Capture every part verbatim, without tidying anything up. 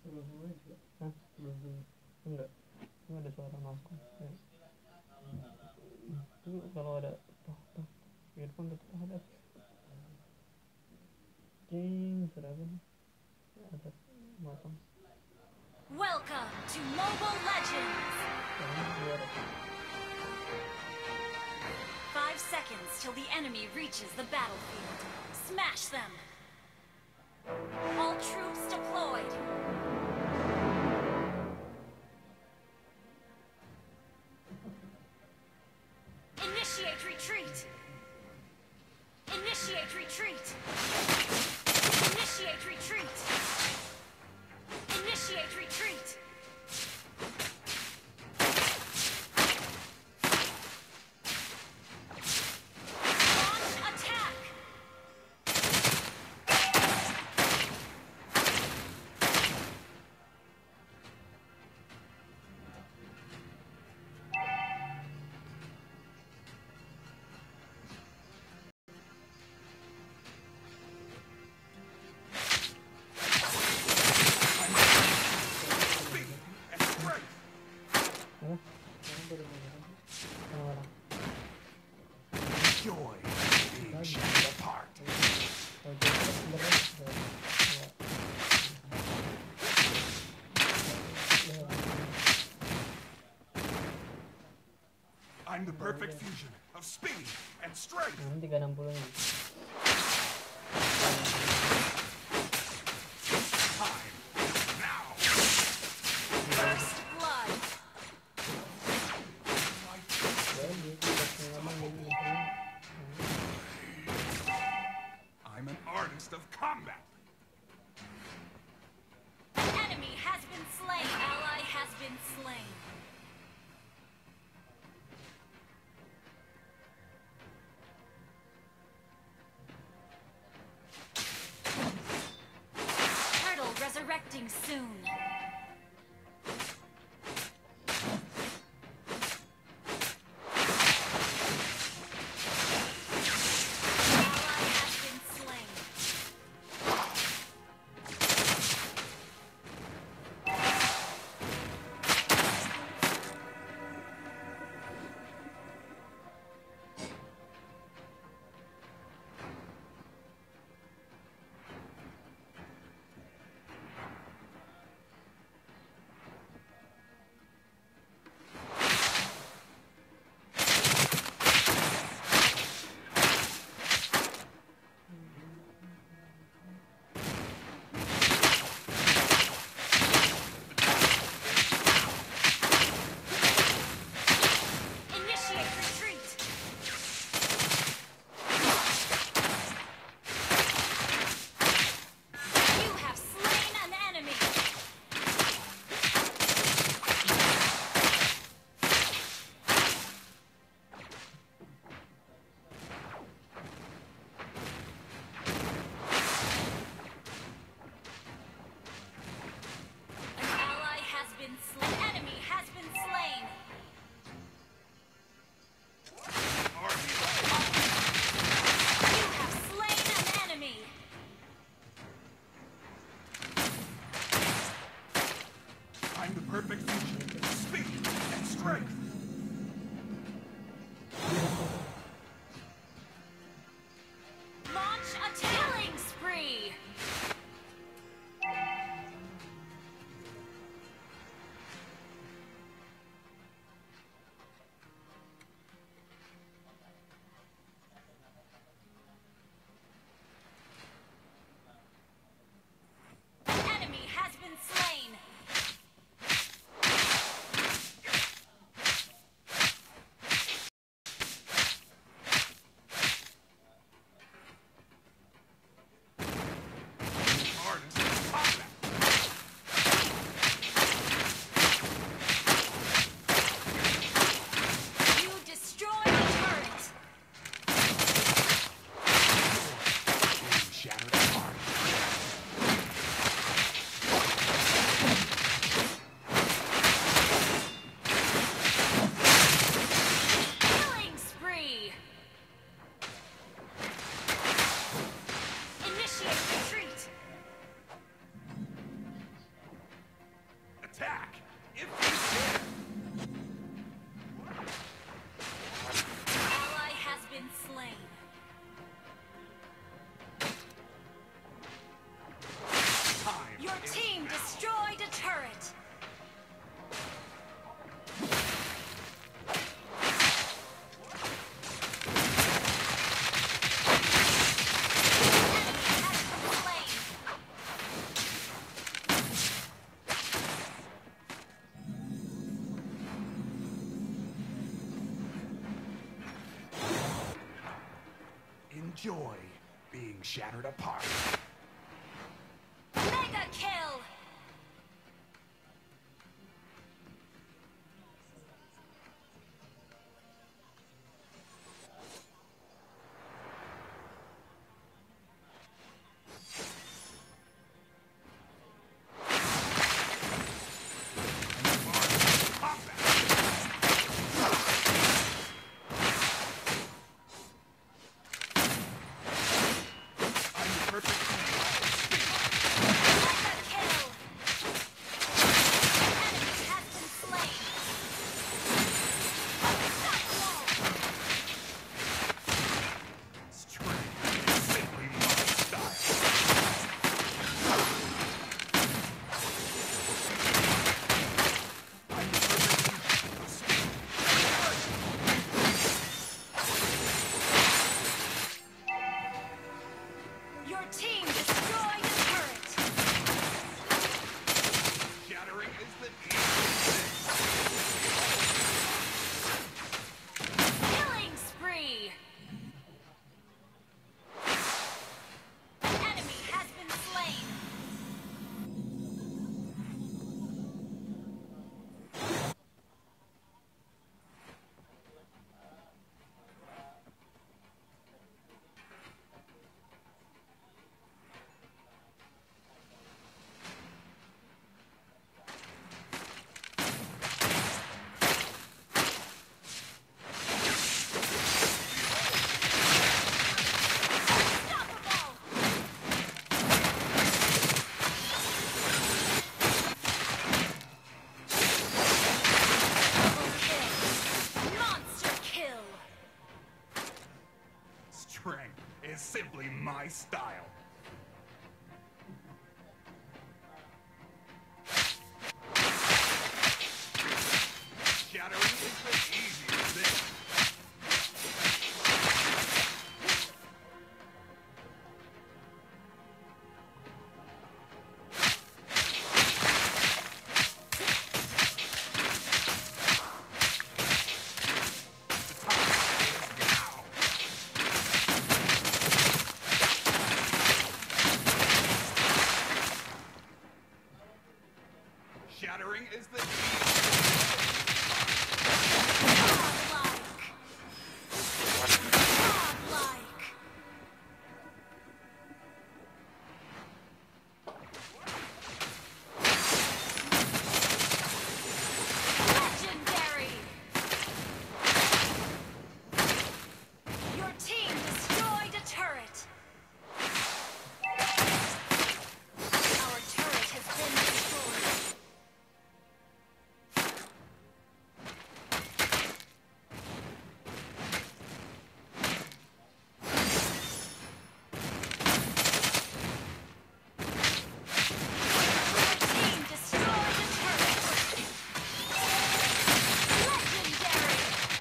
Hah? Enggak. Ini ada suara masuk. Ya. Itu kalau ada toh toh earphone tetap ada. Jing, suara apa nih? Ada motong. Welcome to Mobile Legends! Five seconds till the enemy reaches the battlefield. Smash them! All troops deployed! Initiate retreat! Initiate retreat! Initiate retreat! Initiate retreat! Launch attack! Joy being shattered apart. I'm the perfect fusion of speed and strength. tiga enam puluh nih. Time now. First blood! I'm an artist of combat. Enemy has been slain! Ally has been slain! Turtle resurrecting soon! Ally has been slain! Initiate retreat! You have slain an enemy! An ally has been slain. An enemy has been slain! You have slain an enemy! I'm the perfect fusion of speed and strength. Launch a killing spree! Enemy has been slain! attack if you dare. Ally has been slain. Time Your is team now. destroyed a turret. Enjoy being shattered apart. Mega kill! I'm the perfect team. Mega kill! Enemy has been slain. Unstoppable! Strength is simply my style. I'm the perfect team. Your team destroyed a turret. Shattering is the easiest Killing spree! An enemy has been slain. Unstoppable! Double kill. Monster kill. strength is simply my style. Shattering is the easiest thing. The time is now. Shattering is the Godlike. Godlike. Legendary. Your team destroyed a turret. Our turret has been destroyed. Your team destroyed a turret. Legendary.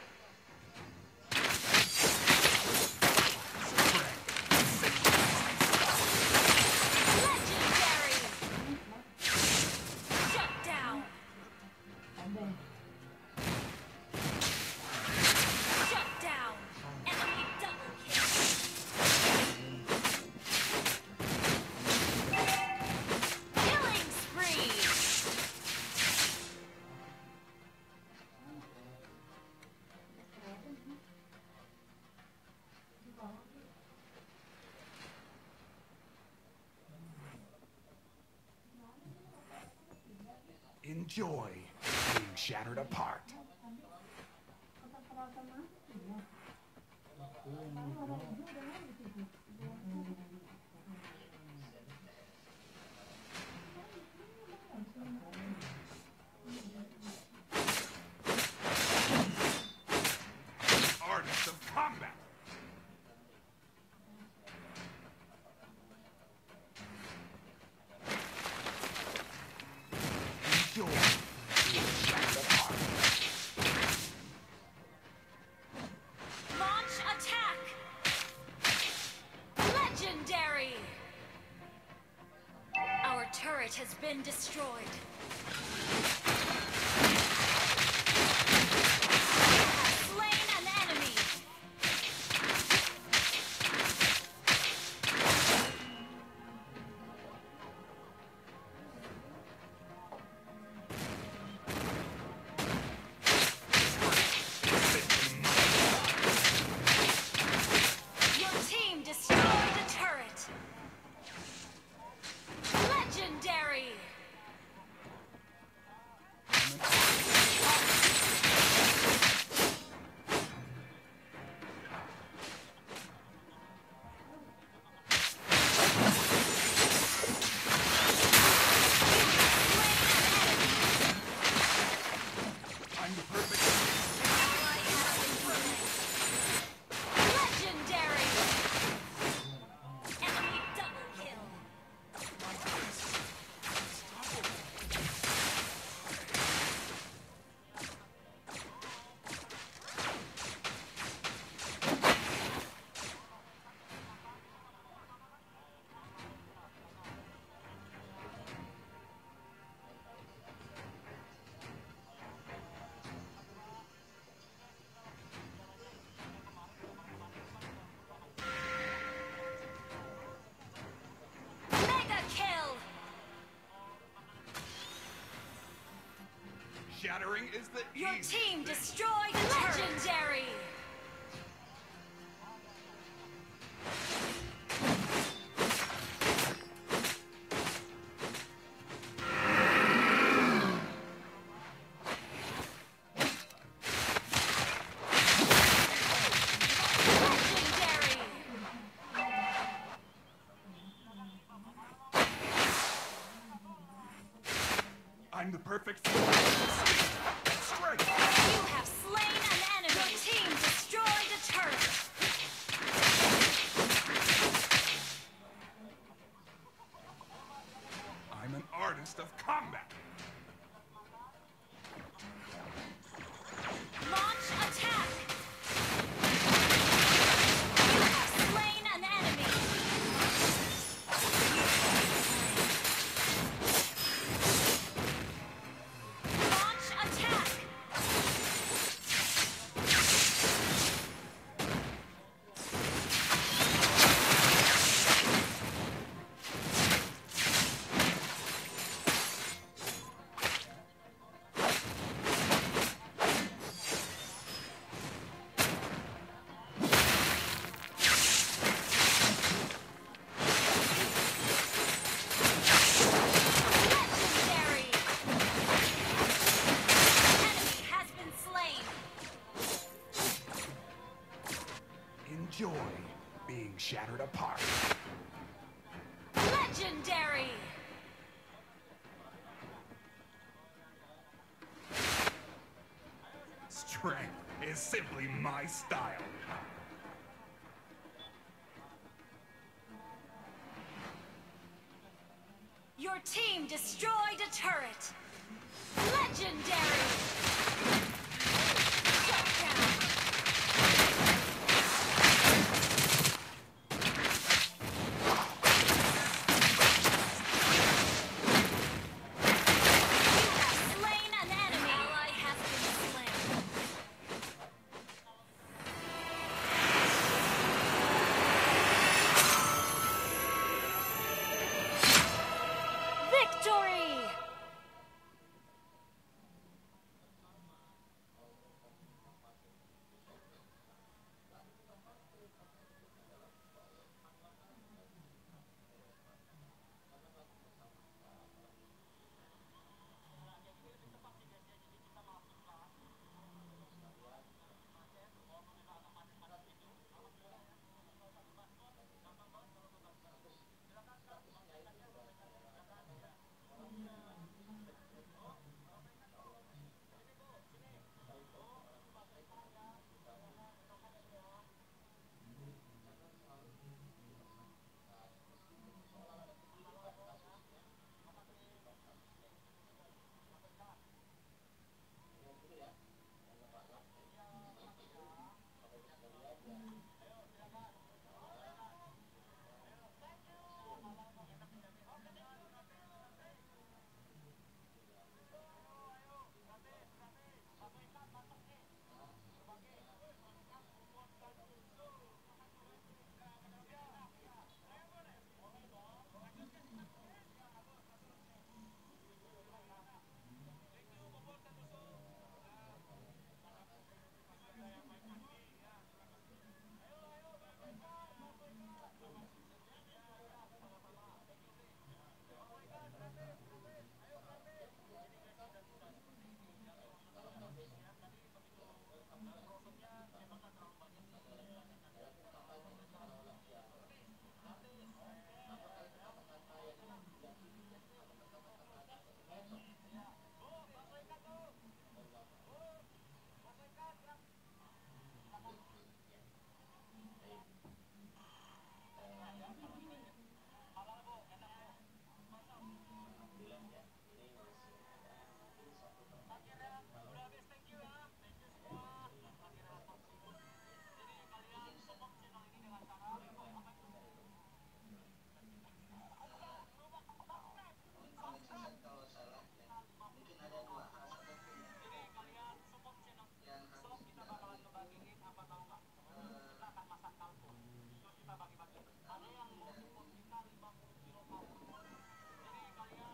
Legendary. Shut down. Shut down. Enemy double kill. Killing spree. enjoy being shattered apart. Enjoy being shattered apart. Launch attack! Legendary! Our turret has been destroyed. Slain an enemy! Your team destroyed a turret! Legendary! I'm the perfect Legendary! Enemy double kill! Mega kill! shattering is the Your easiest team thing. destroyed a turret! Legendary! Legendary! I'm the perfect speed and strength. You have slain an enemy! Your team destroyed a turret! I'm an artist of combat. Launch attack! You have slain an enemy! Launch attack! Legendary! Enemy has been slain! Enjoy being shattered apart. Legendary! Strength is simply my style. Your team destroyed a turret! Legendary! Shut down! You have slain an enemy! Ally has been slain! Victory!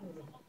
Şöyle.